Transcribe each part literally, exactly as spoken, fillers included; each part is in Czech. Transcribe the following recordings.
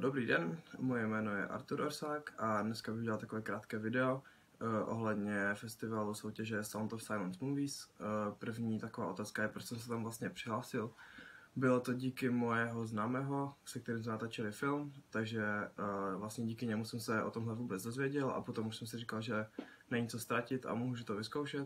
Dobrý den, moje jméno je Artur Orsák a dneska bych udělal takové krátké video uh, ohledně festivalu soutěže Sound of Silence Movies. Uh, první taková otázka je, proč jsem se tam vlastně přihlásil. Bylo to díky mojeho známého, se kterým jsme natáčeli film, takže uh, vlastně díky němu jsem se o tomhle vůbec dozvěděl a potom už jsem si říkal, že není co ztratit a můžu to vyzkoušet.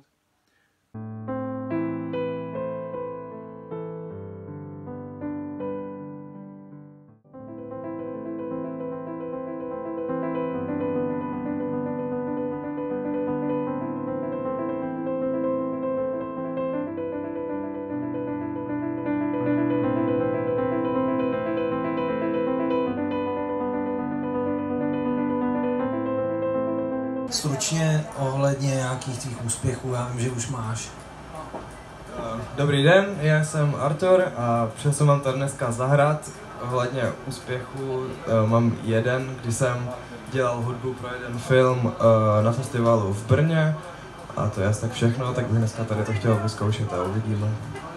Stručně ohledně nějakých tvých úspěchů, já vím, že už máš. Dobrý den, já jsem Artur a přišel jsem vám to dneska zahrát. Ohledně úspěchu mám jeden, kdy jsem dělal hudbu pro jeden film na festivalu v Brně. A to je asi tak všechno, tak bych dneska tady to chtěl vyzkoušet a uvidíme.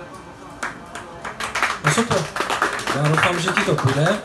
No super, já doufám, že ti to půjde.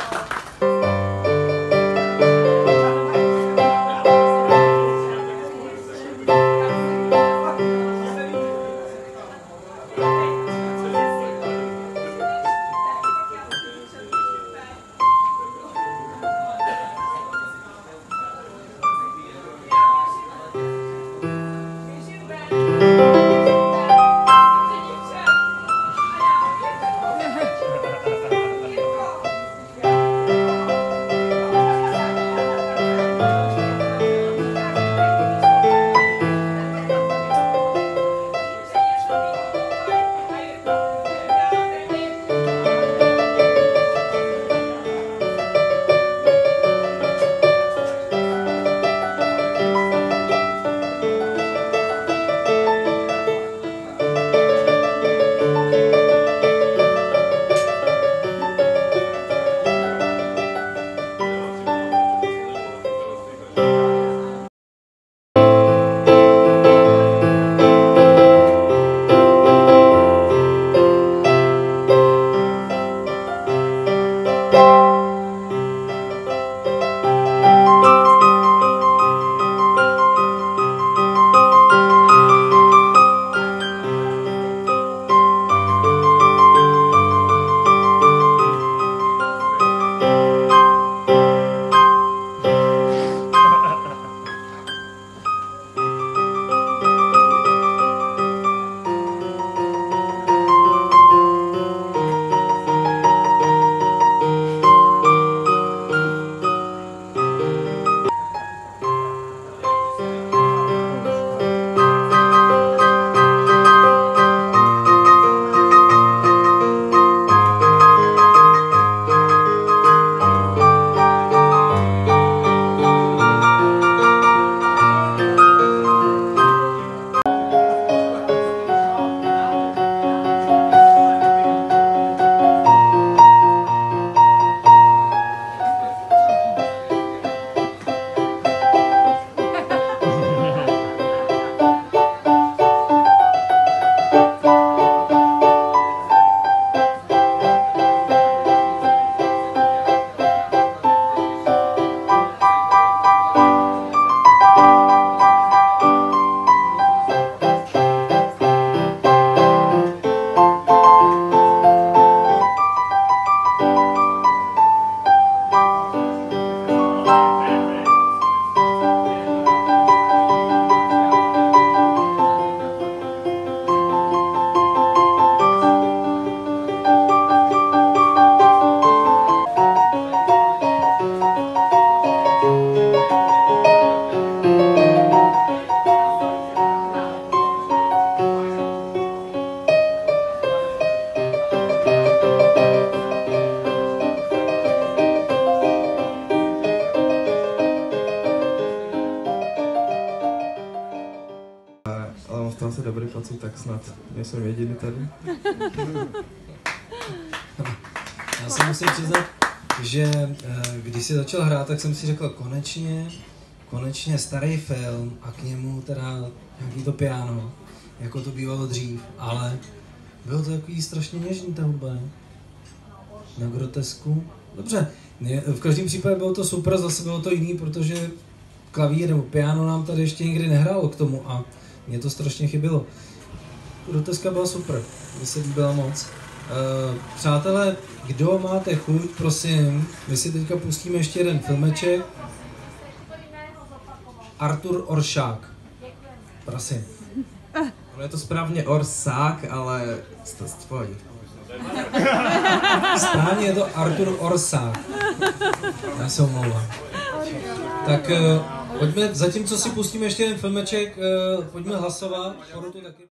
Ale mám v tom asi dobrý pocit, tak snad nejsem jediný tady. Já se musím přiznat, že když jsi začal hrát, tak jsem si řekl konečně, konečně starý film a k němu teda nějaký to piano, jako to bývalo dřív, ale bylo to takový strašně něžný ta hudba, ne? na grotesku. Dobře, v každém případě bylo to super, zase bylo to jiný, protože klavír nebo piano nám tady ještě nikdy nehrálo k tomu a mě to strašně chybělo. Groteska byla super, mně se líbila moc. Uh, přátelé, kdo máte chuť, prosím, my si teďka pustíme ještě jeden filmeček. Artur Oršák. Prosím. Ono je to správně Orsák, ale pojď. Správně je to Artur Orsák. Já se omlouvám. Tak uh, pojďme, zatímco si pustíme ještě jeden filmeček, uh, pojďme hlasovat. Porotu taky.